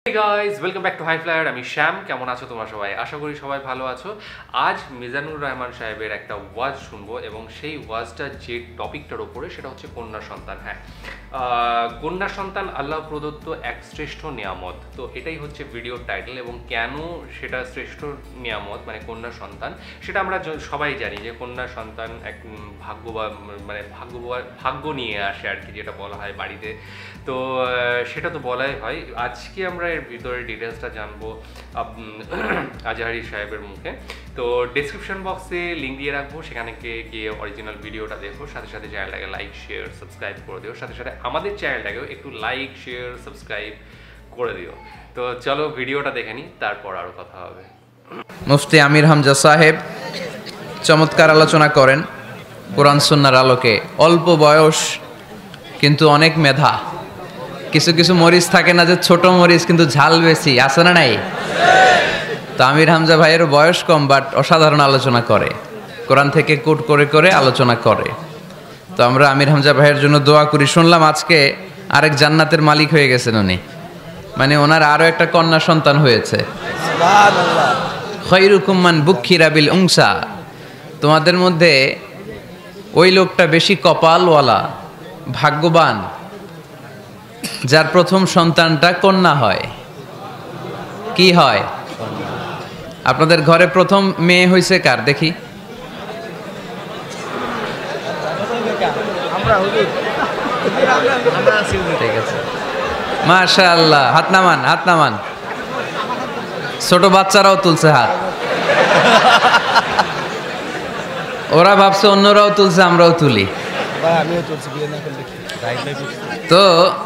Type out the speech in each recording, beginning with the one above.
Hey guys, welcome back to High Flyer. আমি শ্যাম, কেমন আছো তোমরা সবাই? আশা করি সবাই ভালো আছো। আজ মিজানুর রহমান সাহেবের একটা ওয়াজ শুনবো এবং সেই ওয়াজটা যে টপিকটার উপরে সেটা হচ্ছে কন্যা সন্তান। হ্যাঁ, কন্যা সন্তান আল্লাহ প্রদত্ত এক শ্রেষ্ঠ নিয়ামত। তো এটাই হচ্ছে ভিডিওর টাইটেল এবং কেন সেটা শ্রেষ্ঠ নিয়ামত মানে কন্যা সন্তান সেটা আমরা সবাই জানি যে কন্যা সন্তান এক ভাগ্য নিয়ে আসে আর কি, যেটা বলা হয় বাড়িতে। তো সেটা তো বলাই হয়। আজকে আমরা এর ভিতরে ডিটেলসটা জানবো আজহারি সাহেবের মুখে। তো ডেসক্রিপশন বক্সে লিঙ্ক দিয়ে রাখবো, সেখানে গিয়ে অরিজিনাল ভিডিওটা দেখো, সাথে সাথে চ্যানেলটাকে লাইক শেয়ার সাবস্ক্রাইব করে দিও, সাথে সাথে আমাদের চ্যানেলটাকেও একটু লাইক শেয়ার সাবস্ক্রাইব করে দিও। তো চলো ভিডিওটা দেখে নিই, তারপর আরও কথা হবে। মুফতি আমির হামজা সাহেব চমৎকার আলোচনা করেন কোরআন সুন্নাহর আলোকে। অল্প বয়স কিন্তু অনেক মেধা। কিছু কিছু মরিচ থাকে না যে ছোট মরিচ কিন্তু ঝাল বেশি, আছে না নাই? তো আমির হামজা ভাইয়ের বয়স কম বাট অসাধারণ আলোচনা করে, কোরআন থেকে কোট করে করে আলোচনা করে। তো আমরা আমির হামজা ভাইয়ের জন্য দোয়া করি। শুনলাম আজকে আরেক জান্নাতের মালিক হয়ে গেছেন উনি, মানে ওনার আরও একটা কন্যা সন্তান হয়েছে। খৈরুকুম মান বুক্খিরা বিল উংসা, তোমাদের মধ্যে ওই লোকটা বেশি কপালওয়ালা, ভাগ্যবান যার প্রথম সন্তানটা কন্যা হয়। কি হয়? আপনাদের ঘরে প্রথম মেয়ে হয়েছে কার দেখি? ঠিক আছে, মাশাআল্লাহ। হাত নামান, হাত নামান। ছোট বাচ্চারাও তুলছে হাত। ওরা ভাবছে অন্যরাও তুলছে, আমরাও তুলি। তো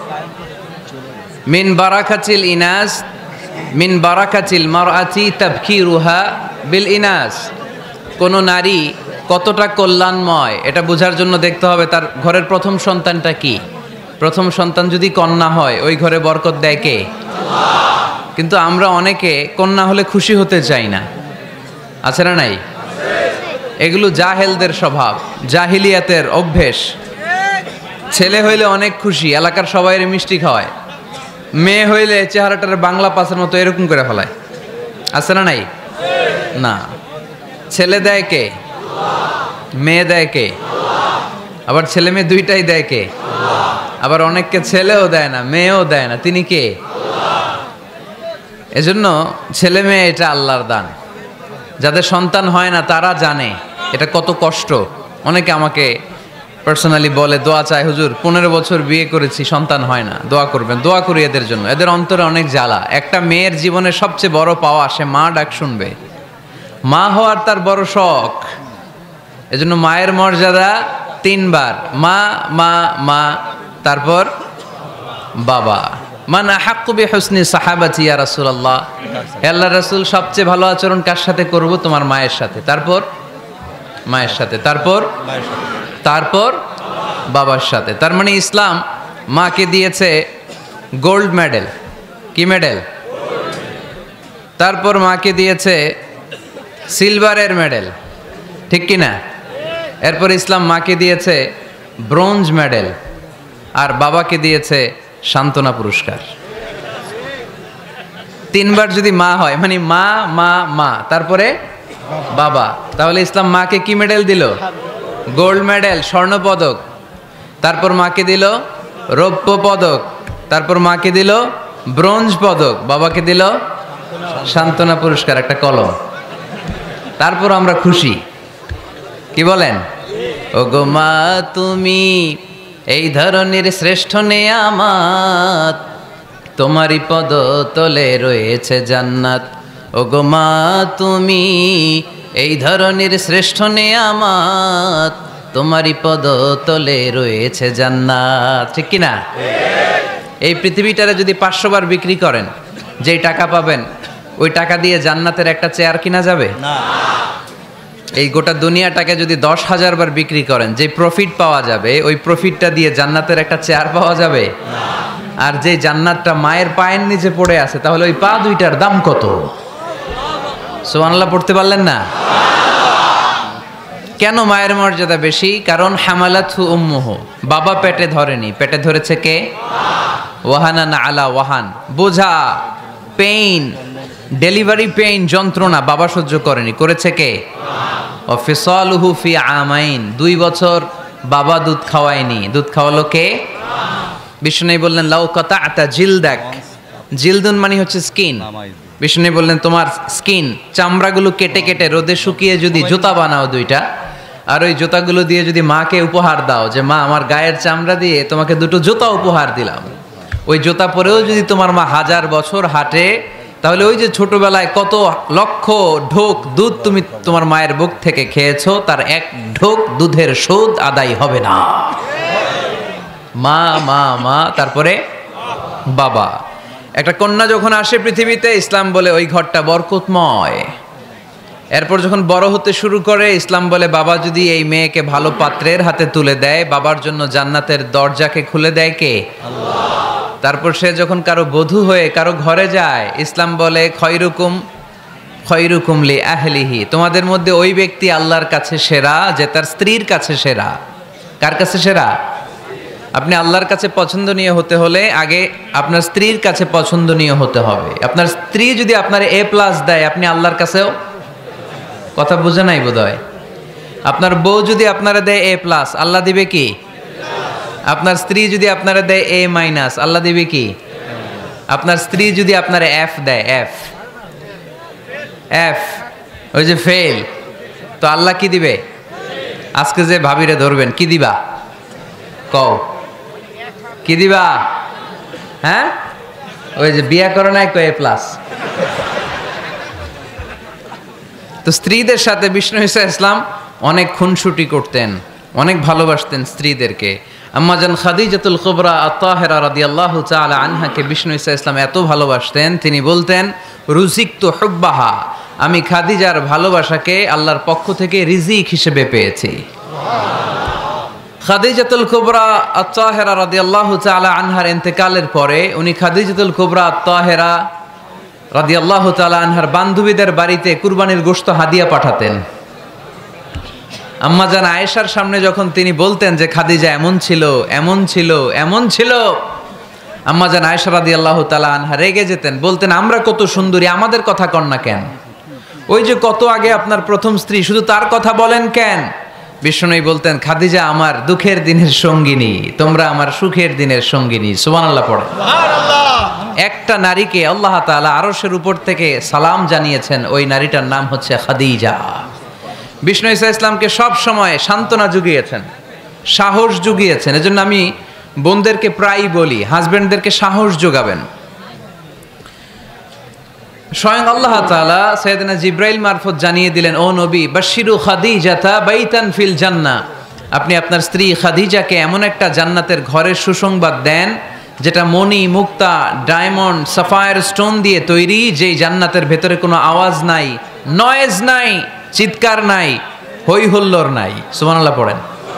মিন বারাকাতিল ইনাস, মিন বারাকাতিল মারআতি তাবকিরুহা বিল ইনাস। কোন নারী কতটা কল্যাণময় এটা বোঝার জন্য দেখতে হবে তার ঘরের প্রথম সন্তানটা কি। প্রথম সন্তান যদি কন্যা হয় ওই ঘরে বরকত দেয় কে? কিন্তু আমরা অনেকে কন্যা হলে খুশি হতে চাই না, আছে না নাই? এগুলো জাহেলদের স্বভাব, জাহিলিয়াতের অভ্যেস। ছেলে হইলে অনেক খুশি, এলাকার সবাই মিষ্টি খাওয়ায়। মেয়ে হইলে চেহারাটার বাংলা পাসের মতো এরকম করে ফেলায়, আছে না নাই? না, ছেলে দেয় কে? মেয়ে দেয় কে? আবার ছেলে মেয়ে দুইটাই দেয় কে? আবার অনেককে ছেলেও দেয় না, মেয়েও দেয় না, তিনি কে? এজন্য ছেলে মেয়ে এটা আল্লাহর দান। যাদের সন্তান হয় না তারা জানে এটা কত কষ্ট। অনেকে আমাকে পার্সোনালি বলে, দোয়া চায় হুজুর, 15 বছর বিয়ে করেছি, সন্তান হয় না, দোয়া করবেন। দোয়া করি এদের জন্য, এদের অন্তরে অনেক জ্বালা। একটা মেয়ের জীবনের সবচেয়ে বড় পাওয়া সে মা ডাক শুনবে, মা হওয়ার তার বড় শখ। এজন্য মায়ের মর্যাদা 3 বার, মা মা মা, তারপর বাবা। মান আহাক্কু বিহুসনি সাহাবাতি ইয়া রাসূলুল্লাহ, হে আল্লাহর রাসূল সবচেয়ে ভালো আচরণ কার সাথে করব? তোমার মায়ের সাথে, তারপর মায়ের সাথে, তারপর তারপর বাবার সাথে। তার মানে ইসলাম মাকে দিয়েছে গোল্ড মেডেল। কি মেডেল? তারপর মাকে দিয়েছে সিলভারের মেডেল, ঠিক কি না? এরপর ইসলাম মাকে দিয়েছে ব্রোঞ্জ মেডেল, আর বাবাকে দিয়েছে সান্ত্বনা পুরস্কার। 3 বার যদি মা হয় মানে মা মা মা, তারপরে বাবা, তাহলে ইসলাম মাকে কি মেডেল দিল? গোল্ড মেডেল, স্বর্ণ পদক। তারপর মাকে দিল রৌপ্য পদক, তারপর মাকে দিল ব্রোঞ্জ পদক, বাবাকে দিল সান্ত্বনা পুরস্কার, একটা কলম। তারপর আমরা খুশি। কি বলেন? ওগো মা তুমি এই ধরনের শ্রেষ্ঠ নেয়ামত, তোমারই পদ তলে রয়েছে জান্নাত। ওগো মা তুমি এই ধরনের শ্রেষ্ঠ নেয়ামত, তোমারই পদ তলে রয়েছে জান্নাত, ঠিক কি না? এই পৃথিবীটারে যদি 500 বার বিক্রি করেন, যেই টাকা পাবেন ওই টাকা দিয়ে জান্নাতের একটা চেয়ার কিনা যাবে না। এই গোটা দুনিয়াটাকে যদি 10,000 বার বিক্রি করেন, যে প্রফিট পাওয়া যাবে ওই প্রফিটটা দিয়ে জান্নাতের একটা চেয়ার পাওয়া যাবে না। আর যে জান্নাতটা মায়ের পায়ের নিচে পড়ে আছে, তাহলে ওই পা দুইটার দাম কত? সুবহানাল্লাহ পড়তে পারলেন না? কেন মায়ের মর্যাদা বেশি? কারণ হামালাতহু উম্মুহু, বাবা পেটে ধরেনি, পেটে ধরেছে কে? ওয়াহানান আলা ওয়াহান, বোঝা পেইন, ডেলিভারি পেইন, যন্ত্রণা বাবা সহ্য করেনি, করেছে কে? ফিসালুহু ফি আমাইন, 2 বছর বাবা দুধ খাওয়ায়নি, দুধ খাওয়ালো কে? বিষ্ণু বললেন লাউ কাতা'তা জিলদাক, জিলদুন মানে হচ্ছে স্কিন। বিষ্ণু বললেন তোমার স্কিন, চামড়াগুলো কেটে কেটে রোদে শুকিয়ে যদি জুতা বানাও 2টা, আর ওই জুতাগুলো দিয়ে যদি মাকে উপহার দাও যে মা আমার গায়ের চামড়া দিয়ে তোমাকে 2টো জুতা উপহার দিলাম, ওই জুতা পরেও যদি তোমার মা 1000 বছর হাঁটে, তাহলে ওই যে ছোটবেলায় কত লক্ষ ঢোক দুধ তুমি তোমার মায়ের বুক থেকে খেয়েছো, তার 1 ঢোক দুধের শোধ আদায় হবে না। মা মা মা, তারপরে বাবা। একটা কন্যা যখন আসে পৃথিবীতে, ইসলাম বলে ওই ঘরটা বরকতময়। এরপর যখন বড় হতে শুরু করে, ইসলাম বলে বাবা যদি এই মেয়েকে ভালো পাত্রের হাতে তুলে দেয়, বাবার জন্য জান্নাতের দরজাকে খুলে দেয় কে? আল্লাহ। তারপর সে যখন কারো বধূ হয়ে কারো ঘরে যায়, ইসলাম বলে খয়রুকুম লি আহলিহি, তোমাদের মধ্যে ওই ব্যক্তি আল্লাহর কাছে সেরা যে তার স্ত্রীর কাছে সেরা। কার কাছে সেরা? আপনি আল্লাহর কাছে পছন্দনীয় হতে হলে আগে আপনার স্ত্রীর কাছে পছন্দনীয় হতে হবে। আপনার স্ত্রী যদি আপনার A+ দেয়, আপনি আল্লাহর কাছেও, কথা বুঝে নাই বোধহয়। আপনার বউ যদি আপনারা দেয় A+, আল্লাহ দিবে কি? আপনার স্ত্রী যদি আপনারা দেয় A-, আল্লাহ দিবে কি? আপনার স্ত্রী যদি আপনারা F দেয়, F ওই যে ফেল, তো আল্লাহ কি দিবে? আজকে যে ভাবিরে ধরবেন, কি দিবা? কও কি দিবা? হ্যাঁ, ওই যে বিয়া করে নাই কো A+। তো স্ত্রীদের সাথে বিষ্ণু ঈসা ইসলাম অনেক খুনসুটি করতেন, অনেক ভালোবাসতেন স্ত্রীদেরকে। আম্মাজান খাদিজাতুল কুবরা আত-তাহেরা রাদিয়াল্লাহু তাআলা আনহাকে বিষ্ণু ঈসা ইসলাম এত ভালোবাসতেন, তিনি বলতেন রুজিকতু হুব্বাহা, আমি খাদিজার ভালোবাসাকে আল্লাহর পক্ষ থেকে রিজিক হিসেবে পেয়েছি। খাদিজাতুল কুবরা আত-তাহেরা রাদিয়াল্লাহু তাআলা আনহার ইন্তেকালের পরে উনি খাদিজাতুল কুবরা আত-তাহেরা রাদিয়াল্লাহু তাআলা আনহার বান্ধবীদের বাড়িতে কুরবানির গোশত হাদিয়া পাঠাতেন। আম্মাজান আয়েশার সামনে যখন তিনি বলতেন যে খাদিজা এমন ছিল, এমন ছিল, এমন ছিল, আম্মাজান আয়েশা রাদিয়াল্লাহু তাআলা আনহা রেগে যেতেন, বলতেন আমরা কত সুন্দরী, আমাদের কথা কন না কেন? ওই যে কত আগে আপনার প্রথম স্ত্রী, শুধু তার কথা বলেন কেন? বিষ্ণু বলতেন খাদিজা আমার দুঃখের দিনের সঙ্গিনী, তোমরা আমার সুখের দিনের সঙ্গিনী। সুবহানাল্লাহ পড়ে। একটা নারীকে আল্লাহ তাআলা আরশের উপর থেকে সালাম জানিয়েছেন, ওই নারীটার নাম হচ্ছে খাদিজা। বিষ্ণু ঈসা ইসলামকে সব সময় সান্ত্বনা জুগিয়েছেন, সাহস জুগিয়েছেন। এজন্য আমি বোনদেরকে প্রায়ই বলি, হাজবেন্ডদেরকে সাহস যোগাবেন। স্বয়ং আল্লাহ তাআলা সাইয়েদনা জিব্রাইল মারফত জানিয়ে দিলেন, ও নবী বাশশিরু খাদিজাতা বাইতান ফিল জান্নাহ, আপনি আপনার স্ত্রী খাদিজাকে এমন একটা জান্নাতের ঘরের সুসংবাদ দেন যেটা মণি, মুক্তা, ডায়মন্ড, সাফায়ার স্টোন দিয়ে তৈরি, যেই জান্নাতের ভেতরে কোনো আওয়াজ নাই, নয়েজ নাই, চিৎকার নাই, হই হুল্লোড় নাই। সুবহানাল্লাহ পড়েন।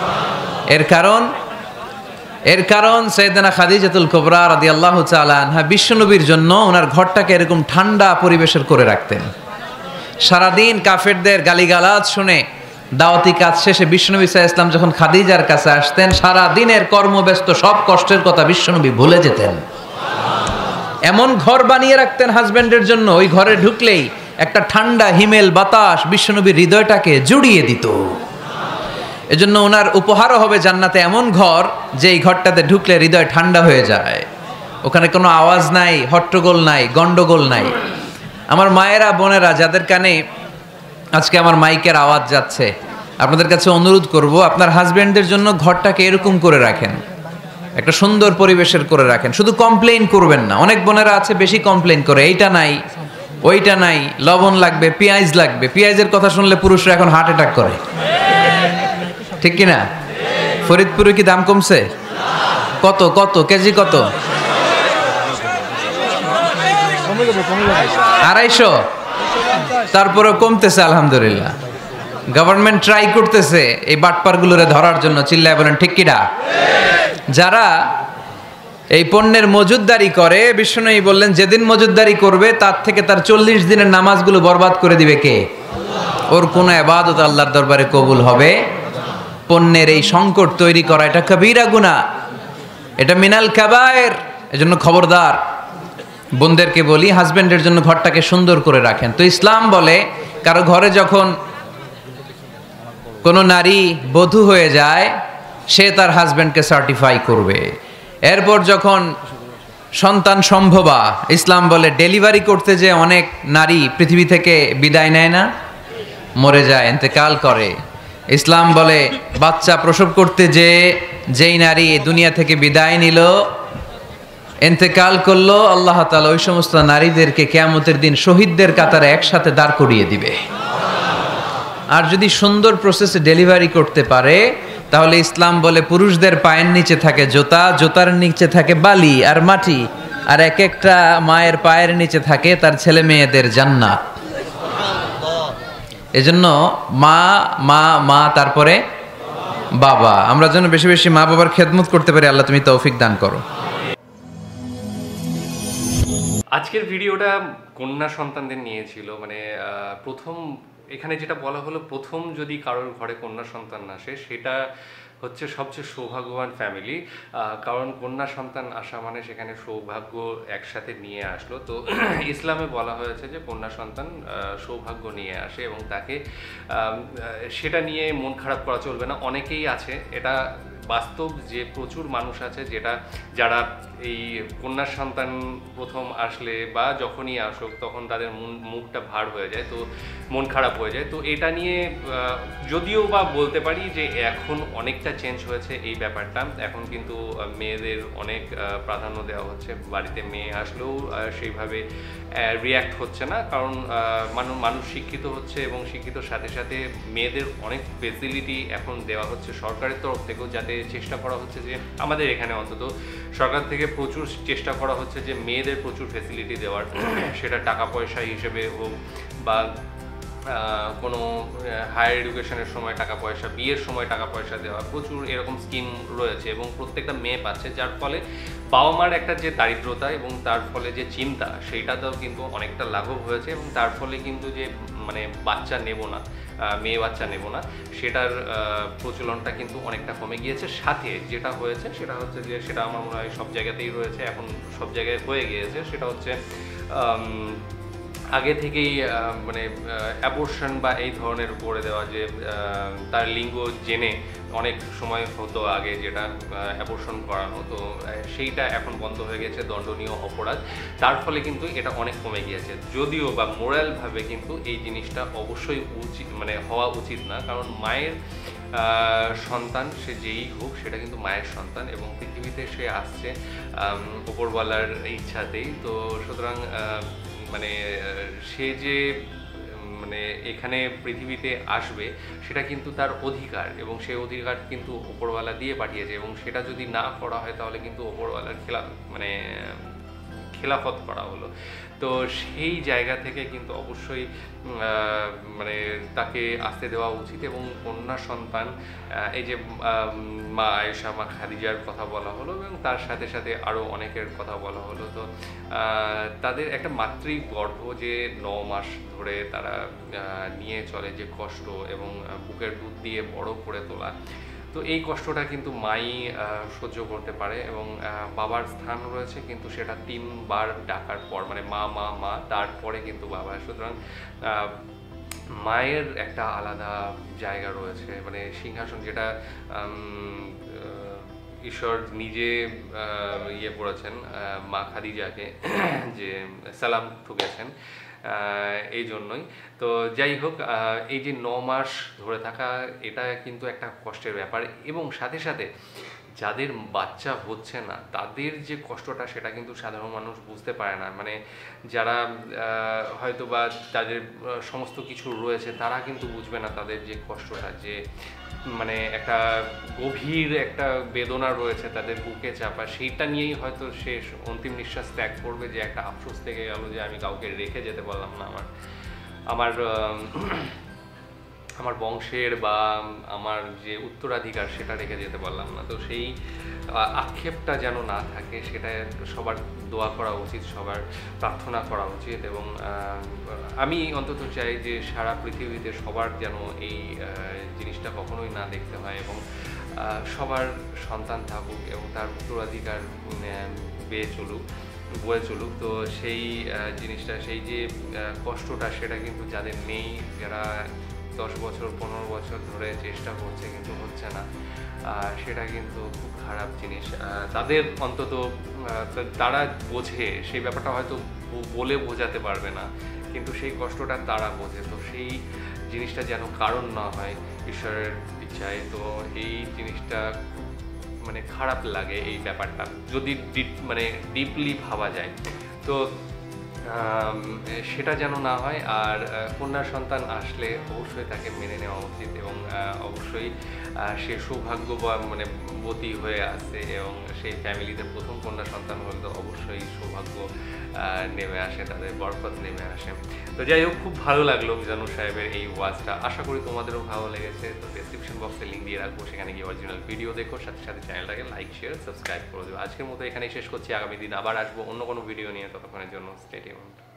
এর কারণ সাইয়েদনা খাদিজাতুল কুবরা রাদিয়াল্লাহু তাআলা আনহা বিশ্বনবীর জন্য ওনার ঘরটাকে এরকম ঠান্ডা পরিবেশের করে রাখতেন। সারাদিন কাফেরদের গালিগালাজ শুনে দাওয়াতি কাজ শেষে বিশ্বনবী সাল্লাল্লাহু আলাইহি ওয়াসাল্লাম যখন খাদিজার কাছে আসতেন, সারা দিনের কর্মব্যস্ত সব কষ্টের কথা বিশ্বনবী ভুলে যেতেন। এমন ঘর বানিয়ে রাখতেন হাজবেন্ডের জন্য, ওই ঘরে ঢুকলেই একটা ঠান্ডা হিমেল বাতাস বিশ্বনবীর হৃদয়টাকে জুড়িয়ে দিত। এজন্য ওনার উপহারও হবে জান্নাতে এমন ঘর, যে এই ঘরটাতে ঢুকলে হৃদয় ঠান্ডা হয়ে যায়। ওখানে কোনো আওয়াজ নাই, হট্টগোল নাই, গন্ডগোল নাই। আমার মায়েরা, বোনেরা যাদের কানে আজকে আমার মাইকের আওয়াজ যাচ্ছে, আপনাদের কাছে অনুরোধ করব, আপনার হাজবেন্ডদের জন্য ঘরটাকে এরকম করে রাখেন, একটা সুন্দর পরিবেশের করে রাখেন। শুধু কমপ্লেইন করবেন না। অনেক বোনেরা আছে বেশি কমপ্লেইন করে, এইটা নাই, ওইটা নাই, লবণ লাগবে, পেঁয়াজ লাগবে। পেঁয়াজের কথা শুনলে পুরুষরা এখন হার্ট অ্যাটাক করে, ঠিক কিনা? ফরিদপুরে কি দাম কমছে? কত কত কেজি? কত? 250। তারপরে কমতেছে আলহামদুলিল্লাহ। গভর্নমেন্ট ট্রাই করতেছে এই বাটপারগুলোরে ধরার জন্য। চিল্লায় বলেন ঠিক কিনা? যারা এই পণ্যের মজুদদারি করে, বিষ্ণুই বললেন যেদিন মজুদদারি করবে তার থেকে তার 40 দিনের নামাজগুলো বরবাদ করে দিবে কে? ওর কোনো ইবাদত আল্লাহর দরবারে কবুল হবে। পণ্যের এই সংকট তৈরি করা এটা কবিরা গুনাহ, এটা মিনাল কাবায়ের। এজন্য খবরদার, বোনদেরকে বলি হাজবেন্ডের জন্য ঘরটাকে সুন্দর করে রাখেন। তো ইসলাম বলে কারো ঘরে যখন কোনো নারী বধূ হয়ে যায় সে তার হাজবেন্ডকে সার্টিফাই করবে। এরপর যখন সন্তান সম্ভবা, ইসলাম বলে ডেলিভারি করতে যে অনেক নারী পৃথিবী থেকে বিদায় নেয় না, মরে যায়, ইন্তেকাল করে। ইসলাম বলে বাচ্চা প্রসব করতে যেই নারী দুনিয়া থেকে বিদায় নিল, ইন্তেকাল করলো, আল্লাহ তাআলা ওই সমস্ত নারীদেরকে কিয়ামতের দিন শহীদদের কাতারে একসাথে দাঁড় করিয়ে দিবে। আর যদি সুন্দর প্রসেসে ডেলিভারি করতে পারে তাহলে ইসলাম বলে পুরুষদের পায়ের নিচে থাকে জুতা, জুতার নিচে থাকে বালি আর মাটি, আর এক একটা মায়ের পায়ের নিচে থাকে তার ছেলে মেয়েদের জান্নাত। এজন্য মা মা মা তারপরে বাবা, আমরা যেন বেশি বেশি মা বাবার খেদমত করতে পারি। আল্লাহ তুমি তৌফিক দান করো। আজকের ভিডিওটা কন্যা সন্তানদের নিয়েছিল, মানে প্রথম এখানে যেটা বলা হলো, প্রথম যদি কারোর ঘরে কন্যা সন্তান আসে সেটা হচ্ছে সবচেয়ে সৌভাগ্যবান ফ্যামিলি, কারণ কন্যা সন্তান আসা মানে সেখানে সৌভাগ্য একসাথে নিয়ে আসলো। তো ইসলামে বলা হয়েছে যে কন্যা সন্তান সৌভাগ্য নিয়ে আসে এবং তাকে সেটা নিয়ে মন খারাপ করা চলবে না। অনেকেই আছে, এটা বাস্তব যে প্রচুর মানুষ আছে যারা এই কন্যা সন্তান প্রথম আসলে বা যখনই আসুক তখন তাদের মুখটা ভার হয়ে যায়, তো মন খারাপ হয়ে যায়। তো এটা নিয়ে যদিও বা বলতে পারি যে এখন অনেকটা চেঞ্জ হয়েছে এই ব্যাপারটা। এখন কিন্তু মেয়েদের অনেক প্রাধান্য দেওয়া হচ্ছে, বাড়িতে মেয়ে আসলেও সেইভাবে রিয়্যাক্ট হচ্ছে না, কারণ মানুষ শিক্ষিত হচ্ছে এবং শিক্ষিতর সাথে সাথে মেয়েদের অনেক ফেসিলিটি এখন দেওয়া হচ্ছে সরকারের তরফ থেকেও, যাতে চেষ্টা করা হচ্ছে যে আমাদের এখানে অন্তত সরকার থেকে প্রচুর চেষ্টা করা হচ্ছে যে মেয়েদের প্রচুর ফেসিলিটি দেওয়ার, সেটা টাকা পয়সা হিসেবে হোক বা কোনো হায়ার এডুকেশনের সময় টাকা পয়সা, বিয়ের সময় টাকা পয়সা দেওয়া, প্রচুর এরকম স্কিম রয়েছে এবং প্রত্যেকটা মেয়ে পাচ্ছে, যার ফলে বাবা মার একটা যে দারিদ্রতা এবং তার ফলে যে চিন্তা সেইটাতেও কিন্তু অনেকটা লাঘব হয়েছে এবং তার ফলে কিন্তু যে মানে বাচ্চা নেব না, মেয়ে বাচ্চা নেব না, সেটার প্রচলনটা কিন্তু অনেকটা কমে গিয়েছে। সাথে যেটা হয়েছে সেটা হচ্ছে যে, সেটা আমার মনে হয় সব জায়গাতেই রয়েছে, এখন সব জায়গায় হয়ে গিয়েছে, সেটা হচ্ছে আগে থেকেই মানে অ্যাবর্শন বা এই ধরনের করে দেওয়া, যে তার লিঙ্গ জেনে অনেক সময় হতো আগে যেটা অ্যাবর্শন করানো, তো সেইটা এখন বন্ধ হয়ে গেছে, দণ্ডনীয় অপরাধ। তার ফলে কিন্তু এটা অনেক কমে গিয়েছে, যদিও বা মোরালভাবে কিন্তু এই জিনিসটা অবশ্যই উচিত, মানে হওয়া উচিত না, কারণ মায়ের সন্তান সে যেই হোক সেটা কিন্তু মায়ের সন্তান এবং পৃথিবীতে সে আসছে উপরওয়ালার ইচ্ছাতেই। তো সুতরাং মানে সে যে মানে এখানে পৃথিবীতে আসবে সেটা কিন্তু তার অধিকার এবং সেই অধিকার কিন্তু উপরওয়ালা দিয়ে পাঠিয়েছে, এবং সেটা যদি না করা হয় তাহলে কিন্তু উপরওয়ালার খেলাফত করা হলো। তো সেই জায়গা থেকে কিন্তু অবশ্যই মানে তাকে আসতে দেওয়া উচিত। এবং কন্যা সন্তান, এই যে মা আয়েশা, মা খাদিজার কথা বলা হলো এবং তার সাথে সাথে আরও অনেকের কথা বলা হলো, তো তাদের একটা মাতৃগর্ভ যে 9 মাস ধরে তারা নিয়ে চলে, যে কষ্ট এবং বুকের দুধ দিয়ে বড় করে তোলা, তো এই কষ্টটা কিন্তু মাই সহ্য করতে পারে এবং বাবার স্থান রয়েছে, কিন্তু সেটা 3 বার ডাকার পর, মানে মা মা মা তারপরে কিন্তু বাবা। সুতরাং মায়ের একটা আলাদা জায়গা রয়েছে, মানে সিংহাসন, যেটা ঈশ্বর নিজে ইয়ে করেছেন মা খাদিজাকে, যে সালাম ঠুকেছেন এই জন্যই। তো যাই হোক, এই যে 9 মাস ধরে থাকা, এটা কিন্তু একটা কষ্টের ব্যাপার এবং সাথে সাথে যাদের বাচ্চা হচ্ছে না তাদের যে কষ্টটা সেটা কিন্তু সাধারণ মানুষ বুঝতে পারে না, মানে যারা হয়তো বা তাদের সমস্ত কিছু রয়েছে তারা কিন্তু বুঝবে না তাদের যে কষ্টটা, যে মানে একটা গভীর একটা বেদনা রয়েছে তাদের বুকে চাপা, সেইটা নিয়েই হয়তো শেষ অন্তিম নিঃশ্বাস ত্যাগ করবে, যে একটা আফসোস থেকে গেল যে আমি কাউকে রেখে যেতে পারলাম না, আমার বংশের বা আমার যে উত্তরাধিকার সেটা রেখে যেতে পারলাম না। তো সেই আক্ষেপটা যেন না থাকে, সেটা সবার দোয়া করা উচিত, সবার প্রার্থনা করা উচিত। এবং আমি অন্তত চাই যে সারা পৃথিবীতে সবার যেন এই জিনিসটা কখনোই না দেখতে হয় এবং সবার সন্তান থাকুক এবং তার উত্তরাধিকার পেয়ে চলুক। বয়ে চলুক। তো সেই জিনিসটা, সেই যে কষ্টটা, সেটা কিন্তু যাদের নেই, যারা 10 বছর 15 বছর ধরে চেষ্টা করছে কিন্তু হচ্ছে না, সেটা কিন্তু খুব খারাপ জিনিস। তাদের অন্তত তারা বোঝে, সেই ব্যাপারটা হয়তো বলে বোঝাতে পারবে না, কিন্তু সেই কষ্টটা তারা বোঝে। তো সেই জিনিসটা যেন কারণ না হয় ঈশ্বরের ইচ্ছায়। তো এই জিনিসটা মানে খারাপ লাগে এই ব্যাপারটা, যদি মানে ডিপলি ভাবা যায়। তো সেটা যেন না হয়। আর কন্যা সন্তান আসলে অবশ্যই তাকে মেনে নেওয়া উচিত, এবং অবশ্যই সে মানে বতী হয়ে আসে, এবং সেই ফ্যামিলিতে প্রথম কন্যা সন্তান হলে তো অবশ্যই সৌভাগ্য নেমে আসে, তাদের বরকত নেমে আসে। তো যাই হোক, খুব ভালো লাগলো মিজানুর সাহেবের এই ওয়াজটা, আশা করি তোমাদেরও ভালো লেগেছে। তো ডেসক্রিপশন বক্সে লিঙ্ক দিয়ে রাখবো, সেখানে গিয়ে অরিজিনাল ভিডিও দেখো, সাথে সাথে চ্যানেলটাকে লাইক শেয়ার সাবস্ক্রাইব করে দেবো। আজকের মতো এখানেই শেষ করছি, আগামী দিন আবার আসবো অন্য কোনো ভিডিও নিয়ে, ততক্ষণের জন্য স্টে টিউনড।